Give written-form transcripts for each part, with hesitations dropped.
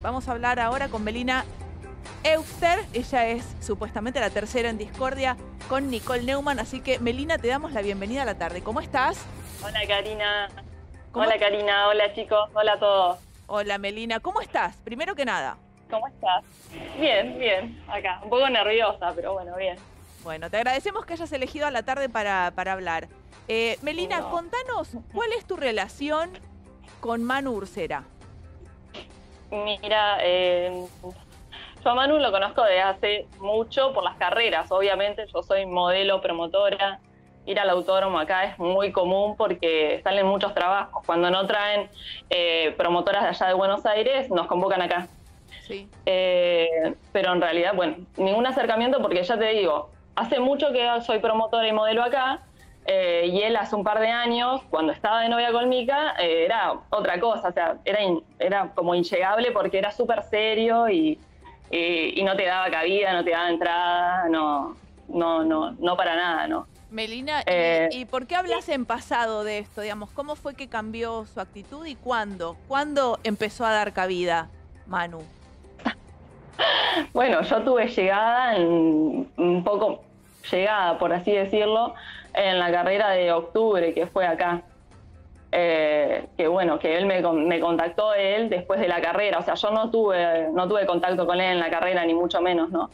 Vamos a hablar ahora con Melina Euster. Ella es supuestamente la tercera en discordia con Nicole Neumann. Así que, Melina, te damos la bienvenida a la tarde. ¿Cómo estás? Hola, Karina. ¿Cómo? Hola, Karina. Hola, chicos. Hola a todos. Hola, Melina. ¿Cómo estás? Primero que nada. ¿Cómo estás? Bien, bien. Acá. Un poco nerviosa, pero bueno, bien. Bueno, te agradecemos que hayas elegido a la tarde para hablar. Melina, contanos, ¿cuál es tu relación con Manu Ursera? Mira, yo a Manu lo conozco desde hace mucho por las carreras, obviamente. Yo soy modelo, promotora. Ir al autódromo acá es muy común porque salen muchos trabajos. Cuando no traen promotoras de allá de Buenos Aires, nos convocan acá. Sí. Pero en realidad, bueno, ningún acercamiento porque ya te digo, hace mucho que soy promotora y modelo acá. Y él hace un par de años, cuando estaba de novia con Mica, era otra cosa, o sea, era como inllegable porque era súper serio y no te daba cabida, no te daba entrada, no para nada, ¿no? Melina, ¿y por qué hablas en pasado de esto? Digamos, ¿cómo fue que cambió su actitud y cuándo? ¿Cuándo empezó a dar cabida Manu? Bueno, yo tuve llegada, un poco llegada, por así decirlo, en la carrera de octubre, que fue acá. Que bueno, que él me contactó él después de la carrera. O sea, yo no tuve contacto con él en la carrera, ni mucho menos, ¿no?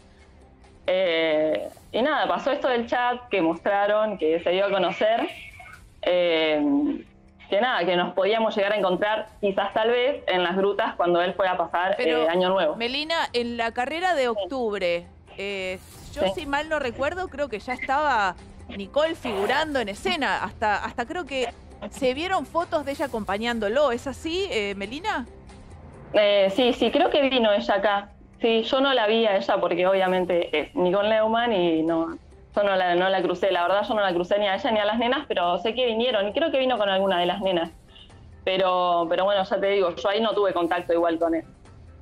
Y nada, pasó esto del chat que mostraron, que se dio a conocer. Que nada, que nos podíamos llegar a encontrar quizás tal vez en las grutas cuando él fue a pasar Año Nuevo. Melina, en la carrera de octubre, yo si mal no recuerdo, creo que ya estaba Nicole figurando en escena, hasta creo que se vieron fotos de ella acompañándolo. ¿Es así, Melina? Sí, creo que vino ella acá. Sí, yo no la vi a ella porque obviamente es Nicole Neumann y yo no la crucé. La verdad, yo no la crucé ni a ella ni a las nenas, pero sé que vinieron y creo que vino con alguna de las nenas. Pero bueno, ya te digo, yo ahí no tuve contacto igual con él.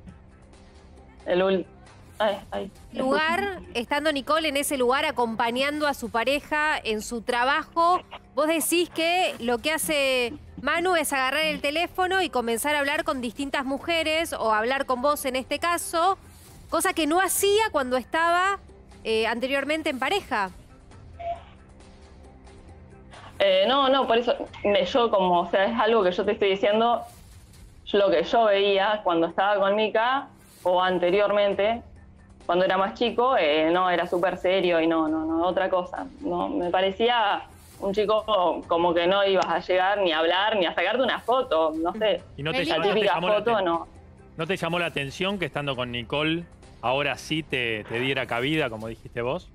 Lugar, estando Nicole en ese lugar acompañando a su pareja en su trabajo, vos decís que lo que hace Manu es agarrar el teléfono y comenzar a hablar con distintas mujeres o hablar con vos en este caso, cosa que no hacía cuando estaba anteriormente en pareja. No, por eso yo como, o sea, es algo que yo te estoy diciendo, lo que yo veía cuando estaba con Mica o anteriormente, cuando era más chico, no, era súper serio y no, otra cosa. No, me parecía un chico como que no ibas a llegar ni a hablar, ni a sacarte una foto, no sé. ¿Y no te ¿No te llamó la atención que estando con Nicole ahora sí te diera cabida, como dijiste vos?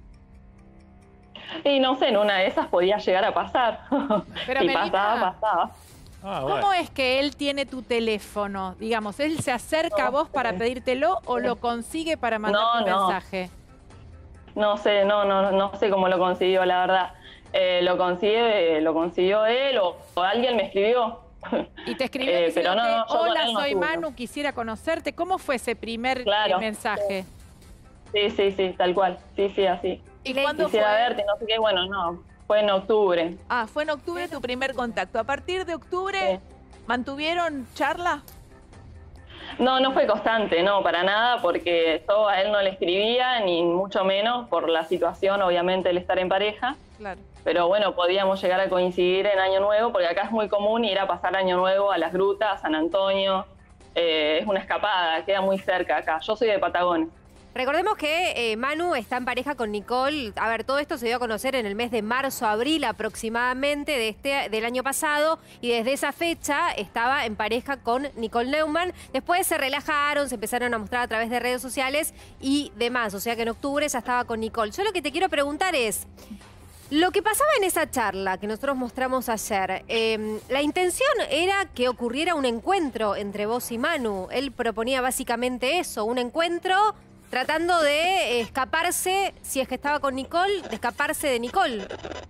Y no sé, en una de esas podía llegar a pasar. Pero si Melina, pasaba. ¿Cómo es que él tiene tu teléfono? Digamos, ¿él se acerca a vos para pedírtelo o lo consigue para mandar un mensaje? No sé cómo lo consiguió, la verdad. Lo consiguió él o alguien me escribió. Y te escribió diciéndote, hola, soy Manu, quisiera conocerte. ¿Cómo fue ese primer mensaje? Sí, tal cual. Sí, así. ¿Y cuándo quisiera verte, no sé qué, bueno, no. Fue en octubre. Ah, fue en octubre tu primer contacto. A partir de octubre, ¿mantuvieron charla? No fue constante, no, para nada, porque yo a él no le escribía, ni mucho menos por la situación, obviamente, el estar en pareja. Claro. Pero bueno, podíamos llegar a coincidir en Año Nuevo, porque acá es muy común ir a pasar Año Nuevo a las grutas, a San Antonio. Es una escapada, queda muy cerca acá. Yo soy de Patagones. Recordemos que Manu está en pareja con Nicole. A ver, todo esto se dio a conocer en el mes de marzo, abril aproximadamente del año pasado. Y desde esa fecha estaba en pareja con Nicole Neumann. Después se relajaron, se empezaron a mostrar a través de redes sociales y demás. O sea que en octubre ya estaba con Nicole. Yo lo que te quiero preguntar es, lo que pasaba en esa charla que nosotros mostramos ayer, la intención era que ocurriera un encuentro entre vos y Manu. Él proponía básicamente eso, un encuentro tratando de escaparse, si es que estaba con Nicole, de escaparse de Nicole.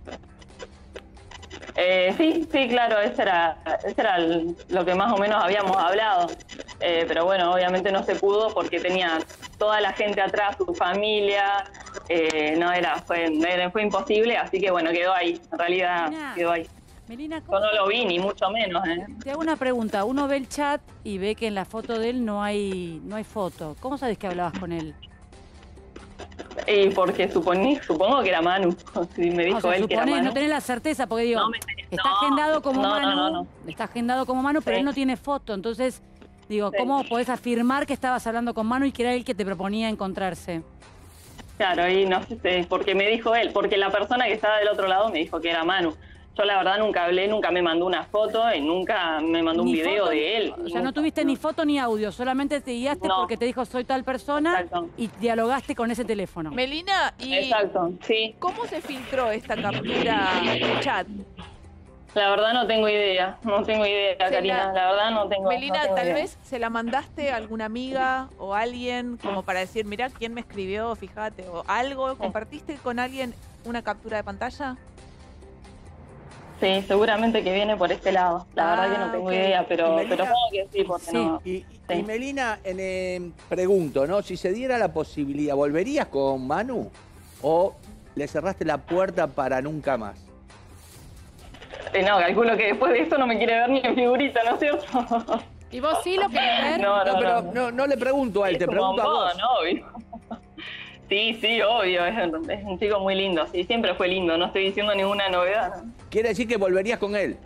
Sí, claro, eso era lo que más o menos habíamos hablado. Pero bueno, obviamente no se pudo porque tenía toda la gente atrás, su familia. Fue imposible, así que bueno, quedó ahí. En realidad quedó ahí. Melina, Yo no lo vi, ni mucho menos, Te hago una pregunta. Uno ve el chat y ve que en la foto de él no hay foto. ¿Cómo sabes que hablabas con él? Y porque supongo que era Manu. Si me dijo O sea, él que era Manu. no tenés la certeza, porque digo, está agendado como Manu, está agendado como Manu, pero él no tiene foto. Entonces, digo, ¿cómo podés afirmar que estabas hablando con Manu y que era él que te proponía encontrarse? Claro, y no sé, porque me dijo él, porque la persona que estaba del otro lado me dijo que era Manu. Yo la verdad nunca hablé, nunca me mandó una foto y nunca me mandó un video de él. O sea, no tuviste ni foto ni audio, solamente te guiaste porque te dijo soy tal persona y dialogaste con ese teléfono. Melina, ¿y Exacto, sí. cómo se filtró esta captura de chat? La verdad no tengo idea, Karina, la verdad no tengo idea. Melina, tal vez se la mandaste a alguna amiga o alguien como para decir, mirá quién me escribió, fíjate, o algo. ¿Compartiste con alguien una captura de pantalla? Sí, seguramente que viene por este lado. La verdad que no tengo idea, pero supongo que sí, porque no. Y Melina, pregunto, ¿no? Si se diera la posibilidad, ¿volverías con Manu o le cerraste la puerta para nunca más? No, calculo que después de esto no me quiere ver ni en figurita, ¿no es cierto? ¿Y vos sí lo querés ver? No le pregunto a él, te pregunto a vos. Obvio. Sí, obvio, es un chico muy lindo, sí, siempre fue lindo, no estoy diciendo ninguna novedad. ¿Quiere decir que volverías con él?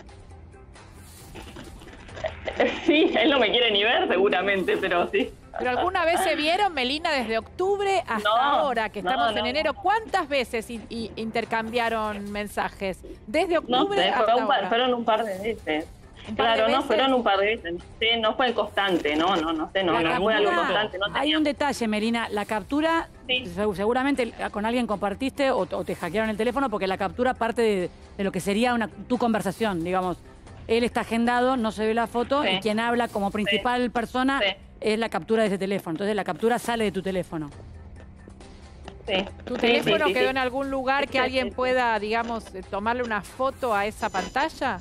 Sí, él no me quiere ni ver seguramente, pero sí. ¿Pero alguna vez se vieron, Melina, desde octubre hasta ahora, que estamos en enero? ¿Cuántas veces intercambiaron mensajes? Desde octubre hasta ahora. Fueron un par de veces. Claro, no, fueron un par de veces. Sí, no fue constante, no fue algo constante. Hay un detalle, Melina, la captura, seguramente con alguien compartiste o te hackearon el teléfono porque la captura parte de lo que sería tu conversación, digamos. Él está agendado, no se ve la foto y quien habla como principal persona es la captura de ese teléfono. Entonces la captura sale de tu teléfono. Sí. ¿Tu teléfono quedó en algún lugar que alguien pueda, digamos, tomarle una foto a esa pantalla?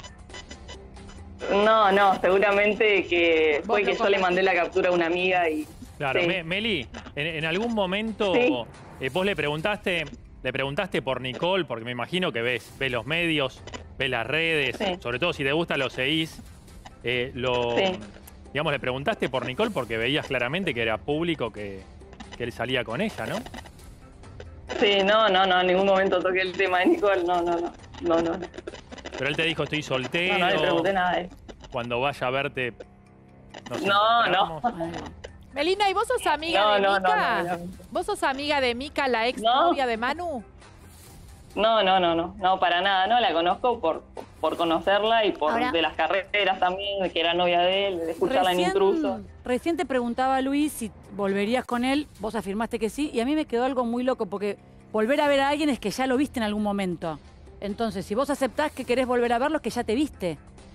No, seguramente que fue que yo le mandé la captura a una amiga y... Claro, Meli, en algún momento vos le preguntaste por Nicole, porque me imagino que ves los medios, ves las redes, sobre todo si te gusta lo seguís, digamos, le preguntaste por Nicole porque veías claramente que era público que él salía con ella, ¿no? Sí, no, en ningún momento toqué el tema de Nicole, no. Pero él te dijo, estoy soltero. No le pregunté nada de eso. Cuando vaya a verte... No. Melina, ¿y vos sos amiga de Mica? ¿Vos sos amiga de Mica, la ex novia de Manu? No, para nada. No, la conozco por conocerla y de las carreras también, de que era novia de él, de escucharla en Intruso. Recién te preguntaba Luis si volverías con él, vos afirmaste que sí, y a mí me quedó algo muy loco, porque volver a ver a alguien es que ya lo viste en algún momento. Entonces, si vos aceptás que querés volver a verlo, es que ya te viste.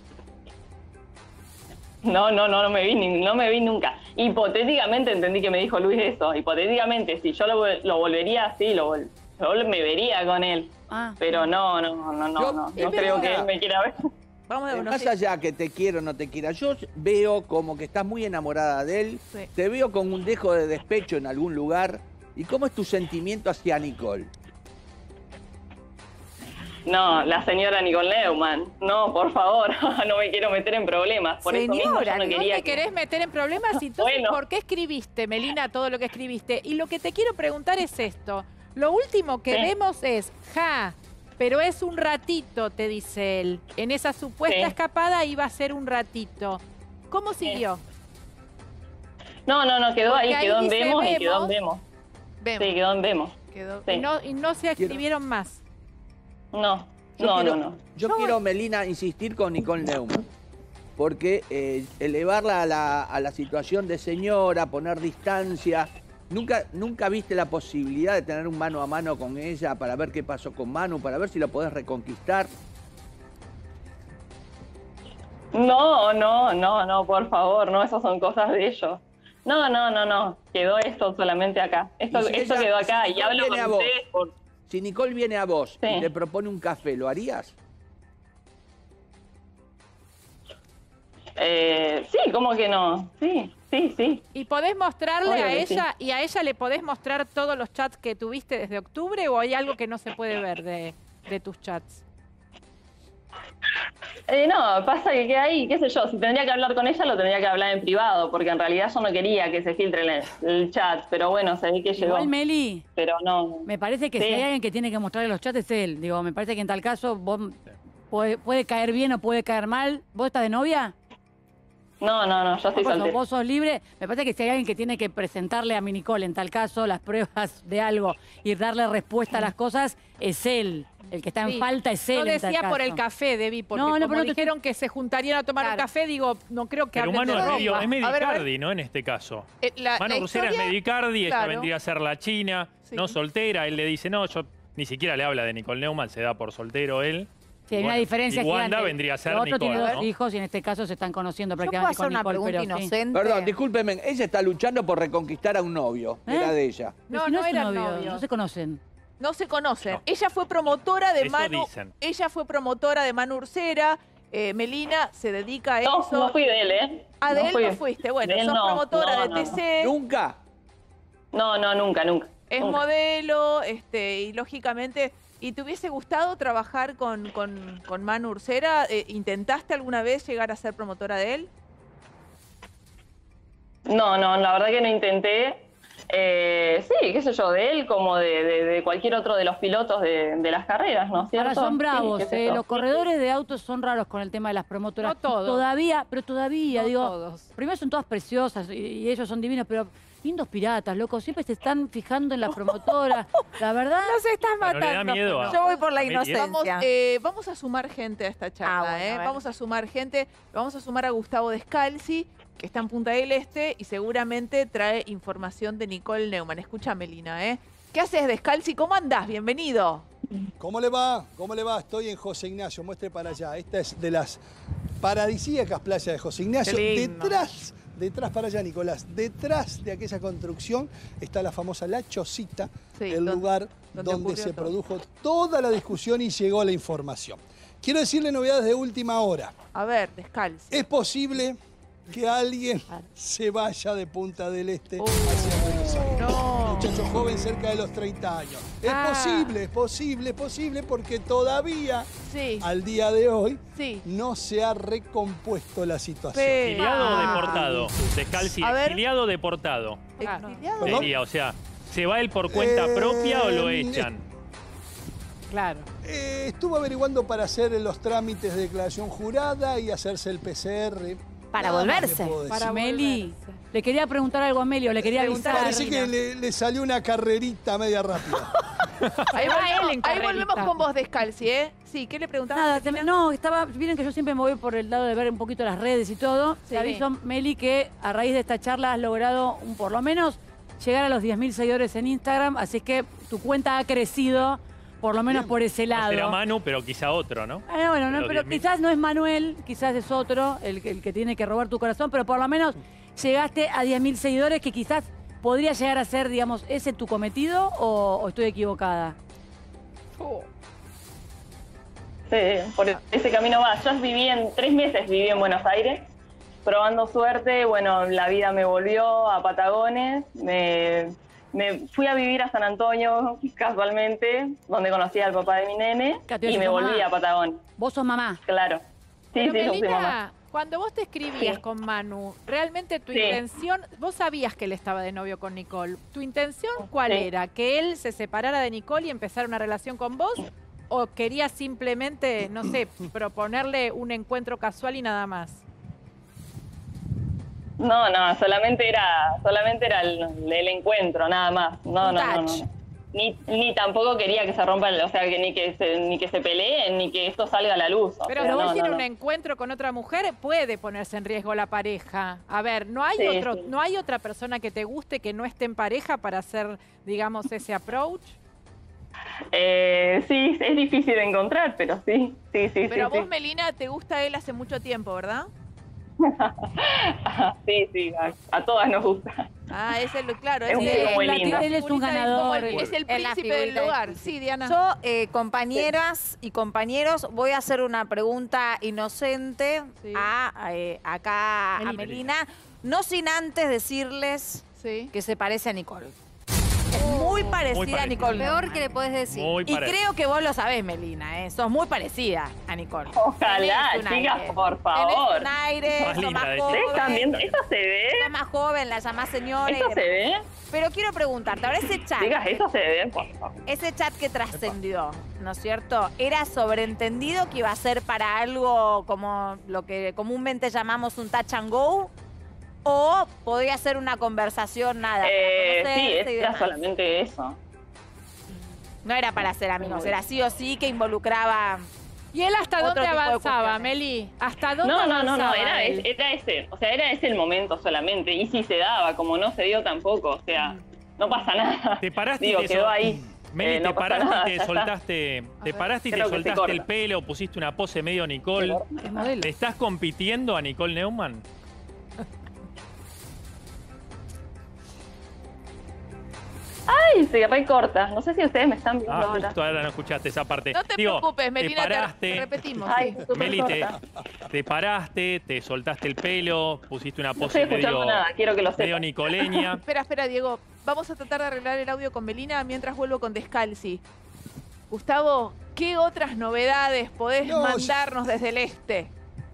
No me vi nunca. Hipotéticamente entendí que me dijo Luis eso. Hipotéticamente, si yo lo volvería así, yo me vería con él. Pero no creo que él me quiera ver. Más allá que te quiero o no te quiera, yo veo como que estás muy enamorada de él, te veo con un dejo de despecho en algún lugar. ¿Y cómo es tu sentimiento hacia Nicole? No, la señora Nicole Neumann. No, por favor, no me quiero meter en problemas. Por eso mismo yo no quería. ¿No te querés meter en problemas? Entonces, ¿por qué escribiste, Melina, todo lo que escribiste? Y lo que te quiero preguntar es esto. Lo último que vemos es, pero es un ratito, te dice él. En esa supuesta escapada iba a ser un ratito. ¿Cómo siguió? No, quedó porque ahí, quedó en Vemos y quedó en Vemos. Sí, quedó en Vemos. Y no se escribieron más. No. Yo quiero, Melina, insistir con Nicole Neumann, porque elevarla a la situación de señora, poner distancia. ¿Nunca viste la posibilidad de tener un mano a mano con ella para ver qué pasó con Manu, para ver si lo podés reconquistar? No, por favor, no, esas son cosas de ellos. No. Quedó esto solamente acá. Esto quedó acá y hablo con ustedes Si Nicole viene a vos y te propone un café, ¿lo harías? Sí, ¿cómo que no? Sí. ¿Y podés mostrarle a ella y a ella le podés mostrar todos los chats que tuviste desde octubre o hay algo que no se puede ver de tus chats? No, pasa que ahí, qué sé yo, si tendría que hablar con ella, lo tendría que hablar en privado, porque en realidad yo no quería que se filtre el chat, pero bueno, se ve que llegó. Igual, Meli, pero no. me parece que si hay alguien que tiene que mostrarle los chats es él. Digo, me parece que en tal caso vos puede caer bien o puede caer mal. ¿Vos estás de novia? No, yo estoy soltera. Vos sos libre. Me parece que si hay alguien que tiene que presentarle a mi Nicole, en tal caso, las pruebas de algo y darle respuesta a las cosas, es él. El que está en falta es él. No decía por el café, Debbie, porque como dijeron que se juntarían a tomar un café, digo, no creo que pero hablen de ropa. es Medicardi, ¿no? En este caso. Manu Ursera es Medicardi, ella vendría a ser la china, no soltera. Él le dice, no, yo ni siquiera le habla de Nicole Neumann, se da por soltero él. Sí, hay una diferencia. Y Wanda vendría a ser Nicole, otro tiene dos ¿no? hijos y en este caso se están conociendo prácticamente con Nicole. Una pregunta inocente. Perdón, discúlpeme, ella está luchando por reconquistar a un novio, era de ella. No, no eran novios. No se conocen. No se conocen. No. Ella fue promotora de Manu. Dicen. Ella fue promotora de Manu Ursera. Melina se dedica a eso. No fui de él, ¿eh? Ah, de él no fuiste. Bueno, sos promotora de TC. ¿Nunca? No, nunca. Es modelo, y lógicamente... ¿Y te hubiese gustado trabajar con Manu Ursera? ¿Intentaste alguna vez llegar a ser promotora de él? No, la verdad que no intenté. Sí, qué sé yo, de él como de cualquier otro de los pilotos de las carreras, ¿no es cierto? Ahora son bravos, sí, los corredores de autos son raros con el tema de las promotoras. No todos. Todavía, no digo, todos. Primero son todas preciosas y ellos son divinos, pero lindos piratas, loco, siempre se están fijando en las promotoras. La verdad... No se estás matando. No le da miedo Yo voy por la inocencia. Vamos a sumar gente a esta charla, Vamos a sumar gente, vamos a sumar a Gustavo Descalzi, que está en Punta del Este y seguramente trae información de Nicole Neumann. Escucha, Melina, ¿Qué haces, Descalzi? ¿Cómo andás? Bienvenido. ¿Cómo le va? Estoy en José Ignacio, muestre para allá. Esta es de las paradisíacas playas de José Ignacio. Detrás para allá, Nicolás, detrás de aquella construcción está la famosa La Chocita, el lugar donde se produjo toda la discusión y llegó la información. Quiero decirle novedades de última hora. A ver, Descalzi. Es posible que alguien se vaya de Punta del Este hacia Buenos Aires. No. Muchacho joven cerca de los 30 años. Es posible porque todavía, al día de hoy, no se ha recompuesto la situación. ¿Exiliado o deportado? Descalzi, exiliado o deportado. ¿Exiliado? O sea, ¿se va él por cuenta propia o lo echan? Claro. Estuvo averiguando para hacer los trámites de declaración jurada y hacerse el PCR. Para volverse. Para Meli. Le quería preguntar algo a Meli o le quería avisar. Parece que le salió una carrerita media rápida. Ahí volvemos con vos, Descalzi, Sí, ¿qué le preguntabas? Nada, miren que yo siempre me voy por el lado de ver un poquito las redes y todo. Te aviso, Meli, que a raíz de esta charla has logrado por lo menos llegar a los 10.000 seguidores en Instagram, así que tu cuenta ha crecido, por lo menos por ese lado. No será Manu, pero quizá otro, ¿no? Pero quizás no es Manuel, quizás es otro el que tiene que robar tu corazón, pero por lo menos llegaste a 10.000 seguidores, que quizás podría llegar a ser, digamos, ¿ese tu cometido o estoy equivocada? Sí, por ese camino va. Yo 3 meses viví en Buenos Aires, probando suerte. Bueno, la vida me volvió a Patagones. Me fui a vivir a San Antonio, casualmente, donde conocí al papá de mi nene, y me volví a Patagones. ¿Vos sos mamá? Claro. Sí, Melina, yo soy mamá. Cuando vos te escribías con Manu, realmente tu intención, vos sabías que él estaba de novio con Nicole. ¿Tu intención cuál era? ¿Que él se separara de Nicole y empezara una relación con vos? ¿O querías simplemente, no sé, proponerle un encuentro casual y nada más? No, solamente era el encuentro, nada más. No. Ni tampoco quería que se rompa, o sea, que ni que se peleen, ni que esto salga a la luz. Pero si vos tienes un encuentro con otra mujer, puede ponerse en riesgo la pareja. A ver, ¿no hay otra persona que te guste que no esté en pareja para hacer, digamos, ese approach? Sí, es difícil de encontrar, pero sí. Pero vos, Melina, te gusta él hace mucho tiempo, ¿verdad? Sí, a todas nos gusta. Claro. Él es un ganador. Es el príncipe del lugar. Sí, Diana. Yo, compañeras y compañeros, voy a hacer una pregunta inocente a Melina, no sin antes decirles que se parece a Nicole. Es muy muy parecida a Nicole. Peor que le podés decir. Y creo que vos lo sabés, Melina, sos muy parecida a Nicole. Ojalá, chicas, por favor. Tenés un aire, sos más joven. ¿Están viendo? ¿Eso se ve? Sos más joven, la llamás señora. ¿Eso se ve? Pero quiero preguntarte, ahora ese chat... Chicas, ¿eso se ve? Por favor. Ese chat que trascendió, ¿no es cierto? ¿Era sobreentendido que iba a ser para algo como lo que comúnmente llamamos un touch and go? ¿O podía ser una conversación nada? Sí, era solamente eso. No era para ser amigos, era sí o sí que involucraba... ¿Y él hasta dónde avanzaba, Meli? ¿Hasta dónde avanzaba? No, era ese. O sea, era ese el momento solamente. Y si se daba, como no se dio tampoco. O sea, no pasa nada. Te paraste Digo, quedó ahí. Meli, no te paraste nada, y te soltaste, el pelo, pusiste una pose medio Nicole. ¿Le estás compitiendo a Nicole Neumann? Ay, se recorta. No sé si ustedes me están viendo ahora. Justo ahora no escuchaste esa parte. No te preocupes, Melina, te repetimos. Ay, Meli, te paraste, te soltaste el pelo, pusiste una pose no estoy escuchando nada, quiero que lo sepan. medio nicoleña. Espera, Diego. Vamos a tratar de arreglar el audio con Melina mientras vuelvo con Descalzi. Gustavo, ¿qué otras novedades podés mandarnos desde el este?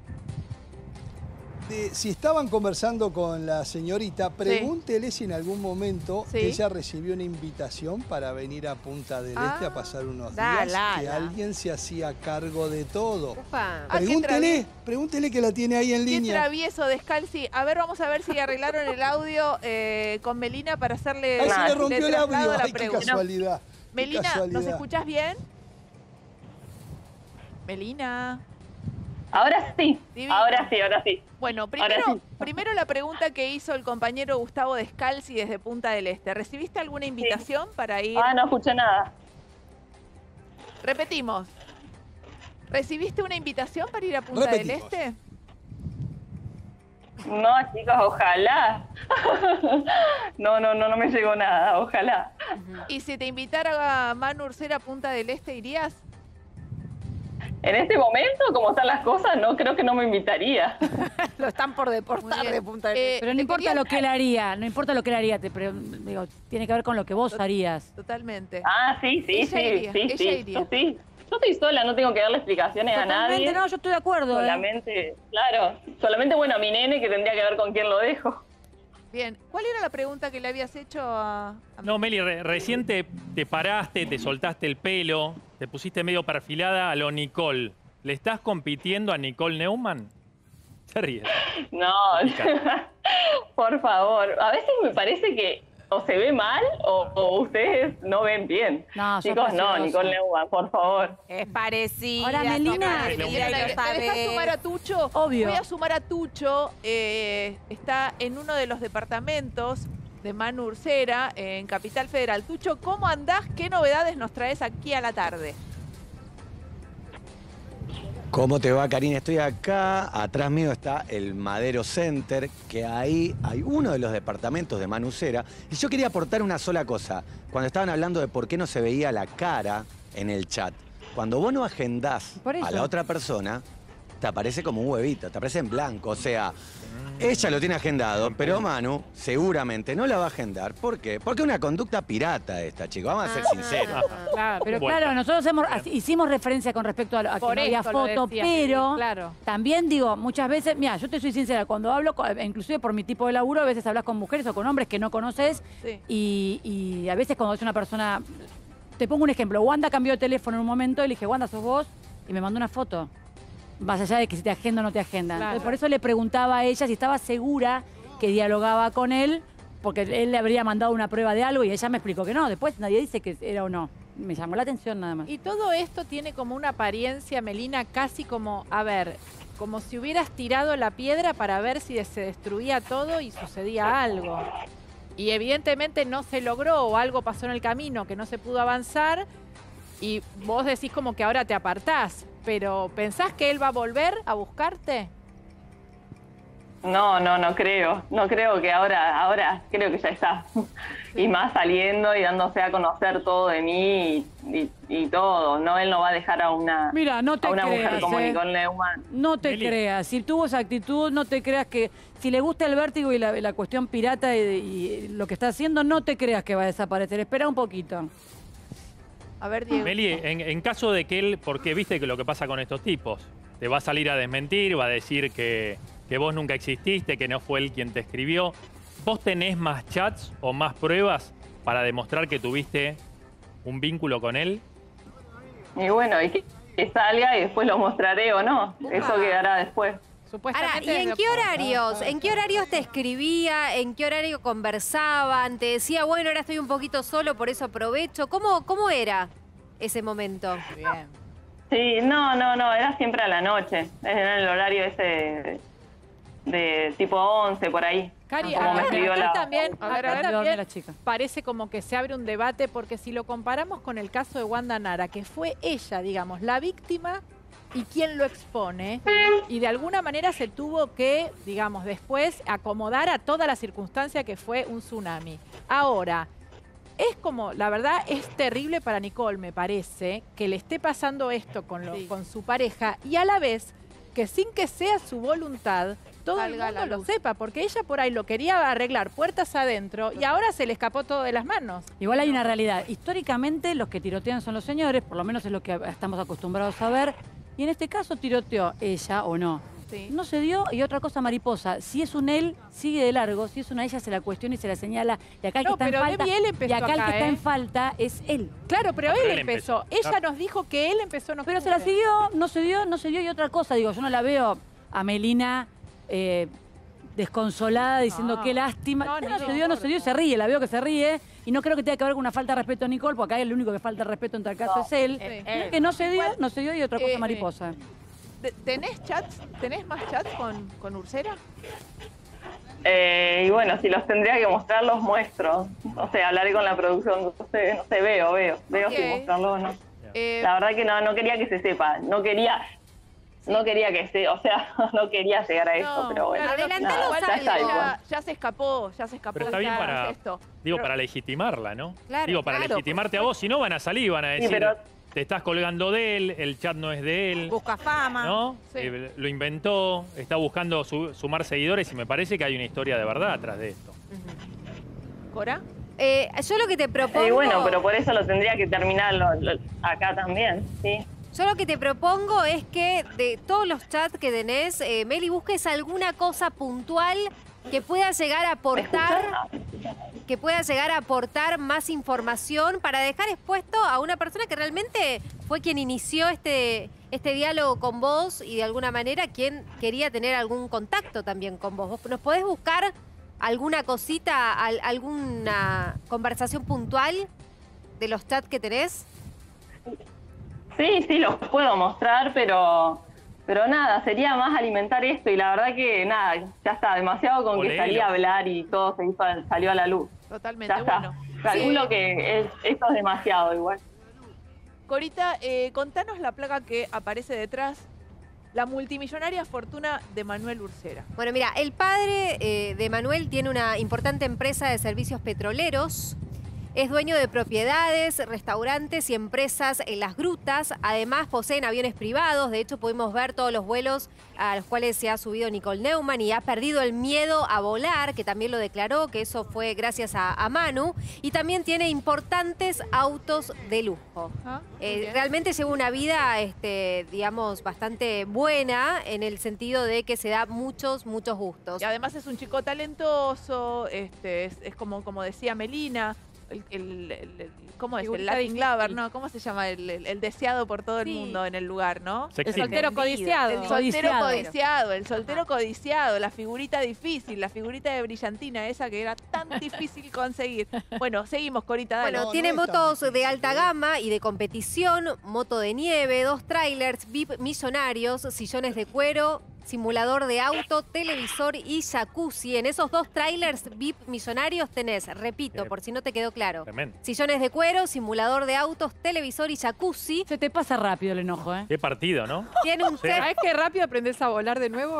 Si estaban conversando con la señorita, pregúntele si en algún momento ella recibió una invitación para venir a Punta del Este a pasar unos días, que alguien se hacía cargo de todo. Pregúntele que la tiene ahí en línea. Qué travieso, Descalzi. A ver, vamos a ver si arreglaron el audio con Melina para hacerle... Ahí se le rompió el audio. Ay, qué casualidad. Melina, ¿nos escuchás bien? Melina... Ahora sí, Divino. ahora sí. Bueno, primero la pregunta que hizo el compañero Gustavo Descalzi desde Punta del Este. ¿Recibiste alguna invitación para ir? No escuché nada. Repetimos. ¿Recibiste una invitación para ir a Punta del Este? No, chicos, ojalá. No me llegó nada, ojalá. ¿Y si te invitara a Manu Ursera a Punta del Este, irías? En este momento, como están las cosas, no creo que no me invitaría. Lo están por deportar de Punta del Este. Pero no importa lo que él haría, digo, tiene que ver con lo que vos harías. Totalmente. Sí. Iría. Sí. Yo estoy sola, no tengo que darle explicaciones a nadie. No, yo estoy de acuerdo. Solamente, bueno, a mi nene, que tendría que ver con quién lo dejo. Bien, ¿cuál era la pregunta que le habías hecho a No, Meli, recién te paraste, te soltaste el pelo, te pusiste medio perfilada a lo Nicole. ¿Le estás compitiendo a Nicole Neumann? Se ríe. No, por favor. A veces me parece que o se ve mal o ustedes no ven bien. No, chicos, no, Nicole Neumann, por favor. Es parecida. Ahora, Melina, ¿Me dejas sumar a Tucho? Obvio. Voy a sumar a Tucho. Está en uno de los departamentos de Manu Ursera, en Capital Federal. Tucho, ¿cómo andás? ¿Qué novedades nos traes aquí a la tarde? ¿Cómo te va, Karina? Estoy acá, atrás mío está el Madero Center, que ahí hay uno de los departamentos de Manu Ursera. Y yo quería aportar una sola cosa. Cuando estaban hablando de por qué no se veía la cara en el chat, cuando vos no agendás a la otra persona, te aparece como un huevito, te aparece en blanco. O sea, ella lo tiene agendado, pero Manu seguramente no la va a agendar. ¿Por qué? Porque es una conducta pirata esta, chicos. Vamos a ser sinceros. Claro, pero claro, nosotros hicimos referencia con respecto a que no había foto, pero también digo, muchas veces, mira, yo te soy sincera, cuando hablo, inclusive por mi tipo de laburo, a veces hablas con mujeres o con hombres que no conoces y a veces cuando es una persona, te pongo un ejemplo, Wanda cambió de teléfono en un momento y le dije, Wanda, ¿sos vos? Y me mandó una foto. Más allá de que si te agenda o no te agenda. Claro. Entonces, por eso le preguntaba a ella si estaba segura que dialogaba con él, porque él le habría mandado una prueba de algo y ella me explicó que no. Después nadie dice que era o no. Me llamó la atención nada más. Y todo esto tiene como una apariencia, Melina, casi como, a ver, como si hubieras tirado la piedra para ver si se destruía todo y sucedía algo. Y evidentemente no se logró o algo pasó en el camino que no se pudo avanzar y vos decís como que ahora te apartás. Pero, ¿pensás que él va a volver a buscarte? No creo. No creo que ahora creo que ya está. Y más saliendo y dándose a conocer todo de mí y todo. No, él no va a dejar a una, Mira, no te a una creas, mujer como Nicole Neumann. No te creas. Si tuvo esa actitud, no te creas que... Si le gusta el vértigo y la cuestión pirata y lo que está haciendo, no te creas que va a desaparecer. Espera un poquito. A ver, Diego. Meli, en caso de que él, porque viste que lo que pasa con estos tipos, te va a salir a desmentir, va a decir que vos nunca exististe, que no fue él quien te escribió. ¿Vos tenés más chats o más pruebas para demostrar que tuviste un vínculo con él? Y bueno, y que salga y después lo mostraré o no. Eso quedará después. Ahora, ¿y en qué horarios? ¿En qué horarios te escribía? ¿En qué horario conversaban? ¿Te decía, bueno, ahora estoy un poquito solo, por eso aprovecho? ¿Cómo era ese momento? Bien. Sí, no, era siempre a la noche. Era el horario ese de tipo 11, por ahí. Cari, Como me escribió acá la... también la chica. parece como que se abre un debate, porque si lo comparamos con el caso de Wanda Nara, que fue ella, digamos, la víctima y quien lo expone, y de alguna manera se tuvo que, digamos, después acomodar a toda la circunstancia que fue un tsunami. Ahora, es como, la verdad, es terrible para Nicole, me parece, que le esté pasando esto con su pareja, y a la vez que sin que sea su voluntad, todo el mundo lo sepa, porque ella por ahí lo quería arreglar puertas adentro y ahora se le escapó todo de las manos. Igual hay una realidad. Históricamente los que tirotean son los señores, por lo menos es lo que estamos acostumbrados a ver. Y en este caso tiroteó ella o no. Sí. No se dio. Y otra cosa, mariposa, si es un él, sigue de largo. Si es una ella, se la cuestiona y se la señala. Y acá el que está en falta, él empezó y acá el que está en ¿eh? falta es él. Claro, pero Pero él empezó. Ella nos dijo que él empezó en octubre. Pero se la siguió, no se dio. Y otra cosa, digo, yo no la veo a Melina desconsolada diciendo qué lástima. No se dio, se ríe, la veo que se ríe. Y no creo que tenga que ver con una falta de respeto a Nicole, porque acá el único que falta de respeto en tal caso es él. Que no se dio y otra cosa, mariposa. ¿Tenés chats? ¿Tenés más chats con Ursera? Y bueno, si los tendría que mostrar, los muestro. O sea, hablaré con la producción. No sé, veo si mostrarlo o no. La verdad que no quería que se sepa. No quería que se... O sea, no quería llegar a eso, pero bueno. Adelantalo, ya se escapó. Pero está bien para, esto. para legitimarla, ¿no? Claro, para legitimarte a vos. Si no, van a salir, van a decir... Sí, pero... Te estás colgando de él, el chat no es de él. Busca fama. ¿No? Sí. Lo inventó, está buscando sumar seguidores y me parece que hay una historia de verdad atrás de esto. ¿Cora? Yo lo que te propongo... bueno, pero por eso lo tendría que terminar acá también, ¿sí? Yo lo que te propongo es que de todos los chats que tenés, Meli, busques alguna cosa puntual que pueda llegar a aportar más información para dejar expuesto a una persona que realmente fue quien inició este diálogo con vos y de alguna manera quien quería tener algún contacto también con vos. ¿Nos podés buscar alguna cosita, alguna conversación puntual de los chats que tenés? Sí, los puedo mostrar, pero nada, sería más alimentar esto y la verdad que nada, ya está, demasiado con que salía a hablar y todo salió a la luz. Totalmente, ya está. bueno. Calculo que esto es demasiado igual. Corita, contanos la placa que aparece detrás, la multimillonaria fortuna de Manuel Ursera. Bueno, mira, el padre de Manuel tiene una importante empresa de servicios petroleros. Es dueño de propiedades, restaurantes y empresas en las grutas. Además, poseen aviones privados. De hecho, pudimos ver todos los vuelos a los cuales se ha subido Nicole Neumann y ha perdido el miedo a volar, que también lo declaró, que eso fue gracias a Manu. Y también tiene importantes autos de lujo. Realmente lleva una vida, digamos, bastante buena en el sentido de que se da muchos gustos. Y además es un chico talentoso, es como decía Melina, ¿cómo es? El Latin Lover, ¿no? ¿Cómo se llama? El deseado por todo el mundo en el lugar, ¿no? El soltero codiciado. El soltero codiciado, la figurita difícil, la figurita de brillantina, esa que era tan difícil conseguir. Bueno, seguimos, Corita, dale. Bueno, tiene motos de alta gama y de competición, moto de nieve, 2 trailers, VIP millonarios, sillones de cuero, simulador de auto, televisor y jacuzzi. En esos 2 trailers VIP millonarios tenés, repito, por si no te quedó claro, Tremendo. Sillones de cuero, simulador de autos, televisor y jacuzzi. Se te pasa rápido el enojo, ¿eh? Qué partido, ¿no? Tiene un ¿Sabés qué rápido aprendés a volar de nuevo?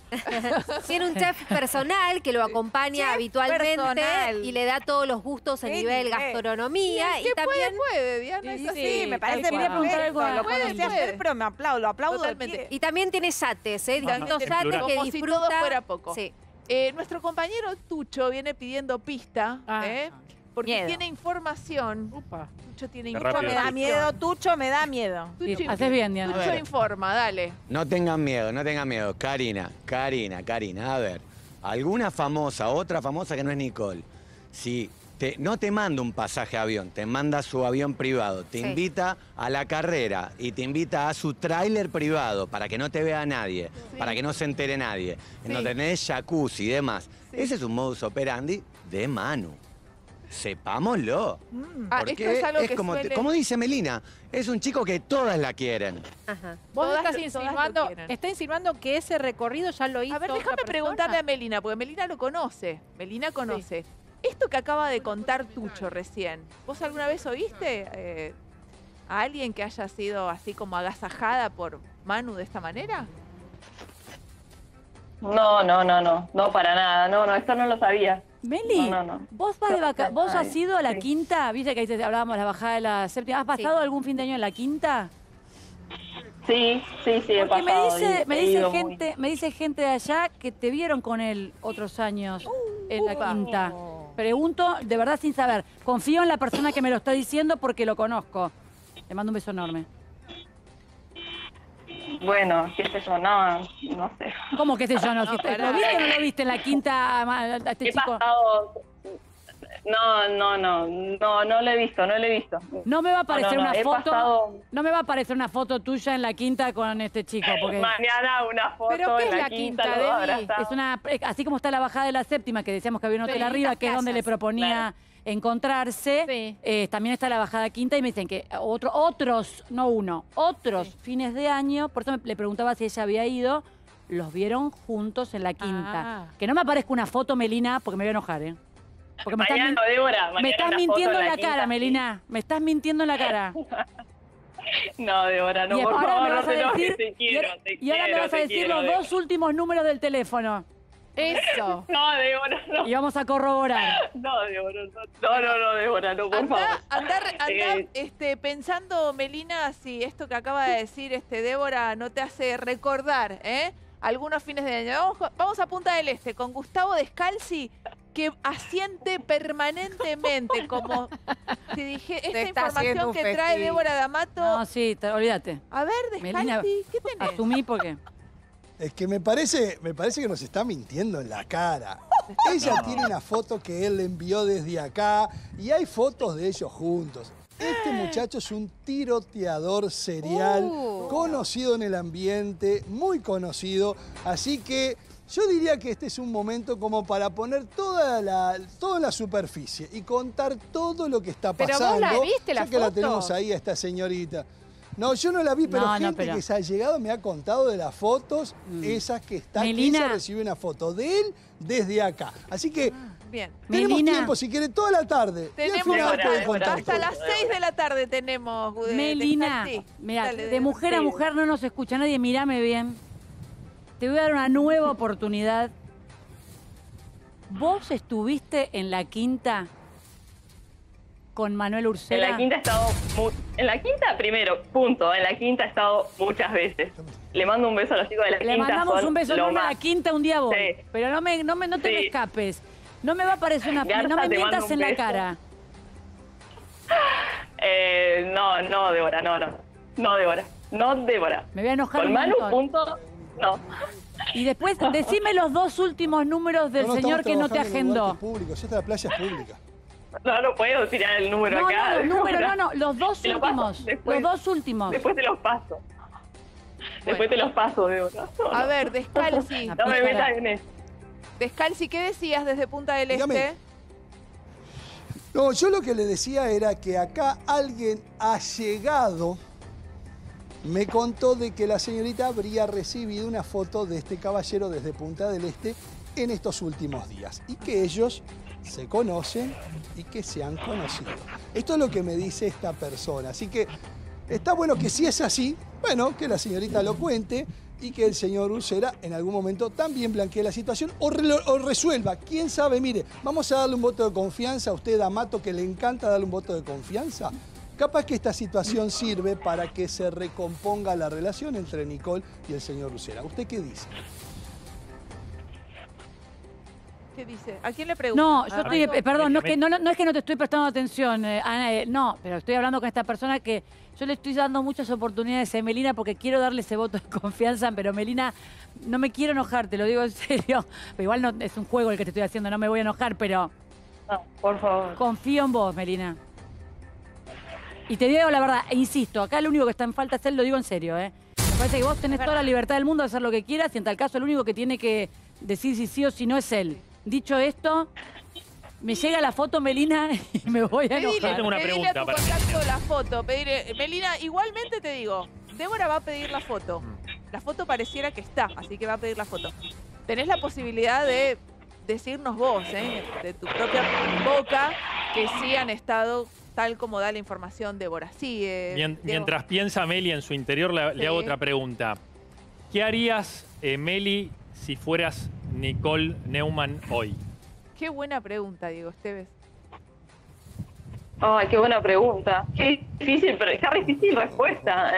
Tiene un chef personal que lo acompaña habitualmente y le da todos los gustos a nivel gastronomía. Y también puede, Diana. Sí, me parece perfecto. Lo puede hacer, pero me aplaudo, lo aplaudo totalmente. Y también tiene yates, distintos yates que como disfruta. Si todo fuera poco. Sí. Nuestro compañero Tucho viene pidiendo pista, porque tiene información. Tucho tiene información. Me da miedo, Tucho, me da miedo. Haces bien, Diana. Tucho informa, dale. No tengan miedo, no tengan miedo. Karina, a ver, alguna famosa, otra famosa que no es Nicole, si no te manda un pasaje a avión, te manda su avión privado, te invita a la carrera y te invita a su tráiler privado para que no te vea nadie, para que no se entere nadie, en donde tenés jacuzzi y demás. Ese es un modus operandi de Manu. Sepámoslo. Porque esto es algo que como dice Melina, es un chico que todas la quieren. Ajá. Vos estás insinuando que ese recorrido ya lo hizo. A ver, déjame preguntarle a Melina, porque Melina lo conoce. Melina conoce. Esto que acaba de contar Tucho recién, ¿vos alguna vez oíste a alguien que haya sido así como agasajada por Manu de esta manera? No, para nada. No, esto no lo sabía. Meli, vos has ido a la quinta, viste que ahí hablábamos de la bajada de la séptima. ¿Has pasado algún fin de año en la quinta? Sí, he pasado. Me dice gente de allá que te vieron con él otros años en la quinta. Pregunto, de verdad sin saber. Confío en la persona que me lo está diciendo porque lo conozco. Le mando un beso enorme. Bueno, qué sé yo, no sé. ¿Cómo qué sé yo? ¿Lo viste o no lo viste en la quinta a este chico? No lo he visto. No me va a aparecer una foto. No me va a aparecer una foto tuya en la quinta con este chico. Porque... Mañana una foto. ¿Pero qué en es la quinta, Debbie? Es una, así como está la bajada de la séptima, que decíamos que había un hotel arriba, que es donde le proponía encontrarse. También está la bajada quinta y me dicen que otros fines de año, por eso le preguntaba si ella había ido, los vieron juntos en la quinta. Que no me aparezca una foto, Melina, porque me voy a enojar, Porque me estás mintiendo en la cara, Melina. Me estás mintiendo en la cara. No, Débora, no, por favor, no te enojes, te quiero. Y ahora me vas a decir los dos últimos números del teléfono. Eso. No, Débora, no. Y vamos a corroborar. No, Débora, no, Débora, no, por favor. Andá pensando, Melina, si esto que acaba de decir Débora no te hace recordar, algunos fines de año. Vamos a Punta del Este con Gustavo Descalzi, que asiente permanentemente, como te dije, esta información que trae Débora D'Amato. No, sí, olvídate. A ver, Descalzi, Melina, ¿qué tenés? Asumí porque... Es que me parece que nos está mintiendo en la cara. Ella tiene una foto que él le envió desde acá y hay fotos de ellos juntos. Este muchacho es un tiroteador serial, conocido en el ambiente, muy conocido. Así que yo diría que este es un momento como para poner toda la superficie y contar todo lo que está pasando. ¿Pero vos la viste, la foto? Que la tenemos ahí a esta señorita. No, yo no la vi, pero gente que se ha llegado me ha contado de las fotos, esas que están. Melina. Ella recibió una foto de él desde acá. Así que bien. Tenemos tiempo, si quiere, toda la tarde. Tenemos hasta las 6 de la tarde tenemos. Melina, mira, de mujer a mujer no nos escucha nadie, mírame bien. Te voy a dar una nueva oportunidad. ¿Vos estuviste en la quinta con Manuel Ursera? En la quinta he estado... En la quinta, primero, punto. En la quinta he estado muchas veces. Le mando un beso a los chicos de la quinta. Le mandamos un beso enorme a la quinta, un día voy. Sí. Pero no te me escapes. No me va a aparecer una... Garza, no me te mientas mando en un la beso. cara. No, Débora, no. No, Débora. No, Débora. Me voy a enojar con un Manu, montón. punto, no. Y después, decime los dos últimos números del señor que no te agendó. Públicos. Esta playa es pública. No puedo tirar el número acá. Los dos últimos. Los dos últimos. Después te los paso. Después te los paso, Débora. A ver, Descalzi. No me metas en eso. Descalzi, ¿qué decías desde Punta del Este? No, yo lo que le decía era que acá alguien allegado me contó de que la señorita habría recibido una foto de este caballero desde Punta del Este en estos últimos días y que ellos se conocen y que se han conocido. Esto es lo que me dice esta persona. Así que está bueno que si es así, bueno, que la señorita lo cuente y que el señor Ursera en algún momento también blanquee la situación o resuelva. ¿Quién sabe? Mire, vamos a darle un voto de confianza a usted, Amato, que le encanta darle un voto de confianza. Capaz que esta situación sirve para que se recomponga la relación entre Nicole y el señor Ursera. ¿Usted qué dice? ¿Qué dice? ¿A quién le pregunto? No, yo estoy, perdón, no es que no te estoy prestando atención, Ana, no, pero estoy hablando con esta persona que yo le estoy dando muchas oportunidades a Melina porque quiero darle ese voto de confianza, pero Melina, no me quiero enojar, te lo digo en serio. Pero igual no es un juego el que te estoy haciendo, no me voy a enojar, pero... No, por favor. Confío en vos, Melina. Y te digo la verdad, e insisto, acá lo único que está en falta es él, lo digo en serio, Me parece que vos tenés toda la libertad del mundo de hacer lo que quieras y en tal caso el único que tiene que decir si sí o si no es él. Dicho esto, me llega la foto, Melina, y me voy a enojar. Yo tengo una pregunta a tu para contacto la foto. Melina, igualmente te digo, Débora va a pedir la foto. La foto pareciera que está, así que va a pedir la foto. Tenés la posibilidad de decirnos vos, de tu propia boca, que sí han estado tal como da la información Débora. Sí, mientras piensa Meli en su interior, le hago otra pregunta. ¿Qué harías, Meli, si fueras Nicole Neumann hoy? Qué buena pregunta, Diego Esteves. Ay, qué buena pregunta. Qué difícil, pero qué difícil respuesta.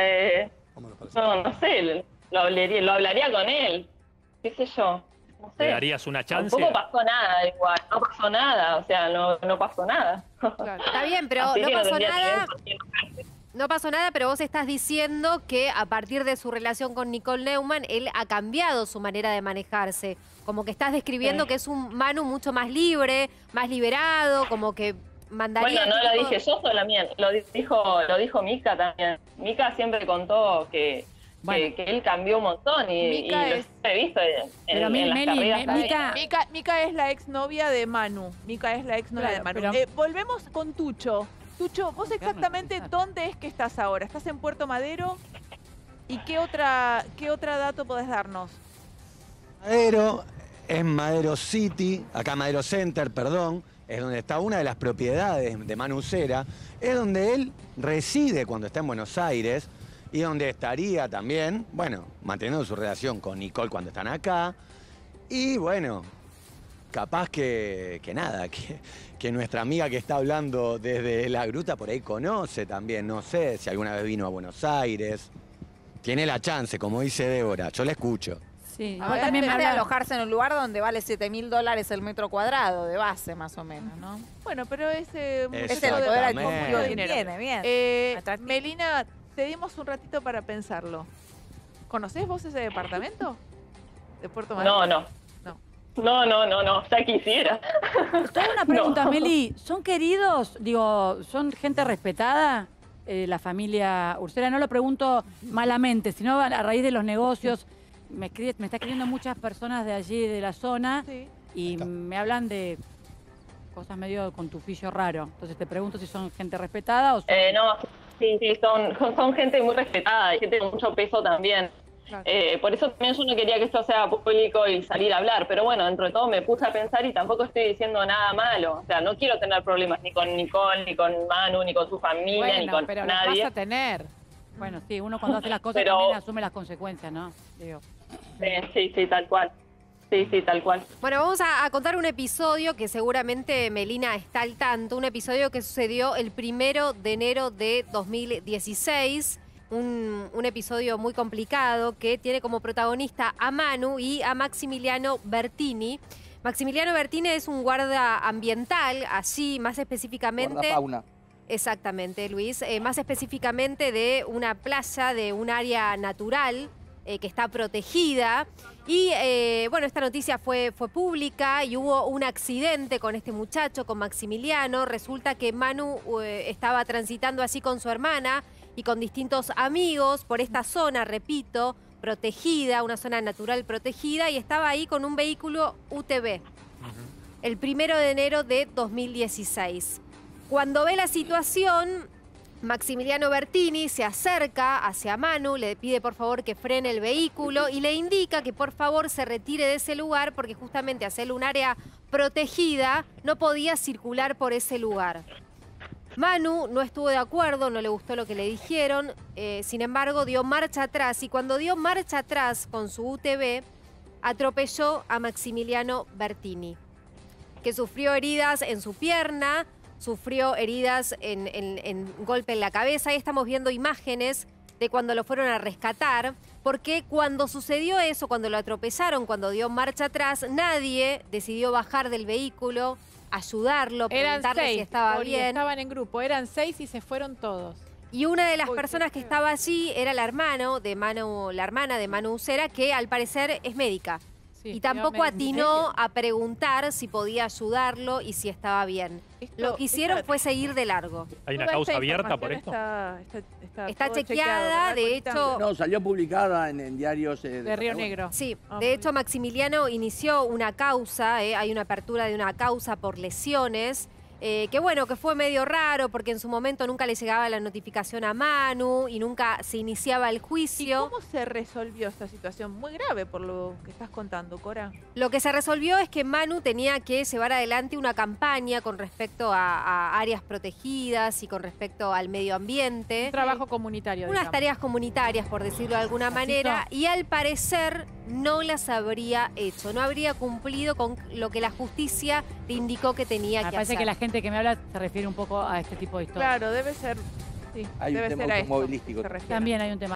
No sé, lo hablaría con él. ¿Qué sé yo? No sé. ¿Le darías una chance? Tampoco pasó nada igual, no pasó nada, o sea, no pasó nada. Claro. Está bien, pero Así no que pasó tendría nada. tiempo. No pasó nada, pero vos estás diciendo que a partir de su relación con Nicole Neumann, él ha cambiado su manera de manejarse. Como que estás describiendo que es un Manu mucho más libre, más liberado, como que mandaría... Bueno, no lo dije yo solamente, lo dijo Mika también. Mika siempre contó que él cambió un montón y lo he visto en las carreras. Mika es la exnovia de Manu. Mika es la exnovia de Manu. Volvemos con Tucho. Tucho, ¿vos exactamente dónde es que estás ahora? ¿Estás en Puerto Madero? ¿Y qué otra dato podés darnos? Madero, es Madero City, acá Madero Center, perdón, es donde está una de las propiedades de Manu Ursera, es donde él reside cuando está en Buenos Aires y donde estaría también, bueno, manteniendo su relación con Nicole cuando están acá y bueno, capaz que nuestra amiga que está hablando desde la gruta por ahí conoce también, no sé si alguna vez vino a Buenos Aires. Tiene la chance, como dice Débora, yo la escucho. Sí, también me habla de alojarse en un lugar donde vale $7.000 el metro cuadrado, de base más o menos, ¿no? Bueno, pero es el poder adquisitivo de dinero. Bien. Melina, te dimos un ratito para pensarlo. ¿Conocés vos ese departamento de Puerto Madero? No, ya quisiera. Tengo una pregunta, Meli. ¿Son queridos? Digo, ¿son gente respetada? La familia Ursera, no lo pregunto malamente, sino a raíz de los negocios. Me está escribiendo muchas personas de allí, de la zona, y me hablan de cosas medio con tufillo raro. Entonces te pregunto si son gente respetada o son... No, sí, son gente muy respetada, y gente con mucho peso también. Claro. Por eso también yo no quería que esto sea público y salir a hablar, pero bueno, dentro de todo me puse a pensar y tampoco estoy diciendo nada malo. O sea, no quiero tener problemas ni con Nicole, ni con Manu, ni con su familia, ni con pero nadie. Lo vas a tener. Bueno, sí, uno cuando hace las cosas también asume las consecuencias, ¿no? Digo. Sí, tal cual. Sí, tal cual. Bueno, vamos a contar un episodio que seguramente Melina está al tanto, un episodio que sucedió el 1 de enero de 2016. Un episodio muy complicado que tiene como protagonista a Manu y a Maximiliano Bertini. Maximiliano Bertini es un guarda ambiental, así más específicamente... Guardafauna. Exactamente, Luis. Más específicamente de una playa, de un área natural que está protegida. Y bueno, esta noticia fue pública y hubo un accidente con este muchacho, con Maximiliano. Resulta que Manu estaba transitando así con su hermana y con distintos amigos por esta zona, repito, protegida, una zona natural protegida, y estaba ahí con un vehículo UTV. El 1 de enero de 2016. Cuando ve la situación, Maximiliano Bertini se acerca hacia Manu, le pide por favor que frene el vehículo y le indica que por favor se retire de ese lugar porque justamente hacerle un área protegida no podía circular por ese lugar. Manu no estuvo de acuerdo, no le gustó lo que le dijeron, sin embargo dio marcha atrás y cuando dio marcha atrás con su UTV, atropelló a Maximiliano Bertini, que sufrió heridas en su pierna, sufrió heridas en golpe en la cabeza. Ahí estamos viendo imágenes de cuando lo fueron a rescatar, porque cuando sucedió eso, cuando lo atropellaron, cuando dio marcha atrás, nadie decidió bajar del vehículo, ayudarlo, preguntarle si estaba bien. Estaban en grupo, eran 6 y se fueron todos. Y una de las personas que estaba allí era la hermana de Manu Ucera, que al parecer es médica. Sí, y tampoco atinó a preguntar si podía ayudarlo y si estaba bien. Lo que hicieron fue seguir de largo. ¿Hay una causa abierta por esto? Está chequeada, de hecho... No, salió publicada en diarios de Río Negro. Sí, de hecho Maximiliano inició una causa, hay una apertura de una causa por lesiones, que bueno, que fue medio raro porque en su momento nunca le llegaba la notificación a Manu y nunca se iniciaba el juicio. ¿Y cómo se resolvió esta situación? Muy grave por lo que estás contando, Cora. Lo que se resolvió es que Manu tenía que llevar adelante una campaña con respecto a áreas protegidas y con respecto al medio ambiente. Un trabajo comunitario, Unas tareas comunitarias, por decirlo de alguna manera, y al parecer no las habría hecho, no habría cumplido con lo que la justicia le indicó que tenía que hacer. Parece que la gente que me habla se refiere un poco a este tipo de historias. Claro, debe ser. Sí, hay debe un tema ser a esto automovilístico. que se refiere. También hay un tema.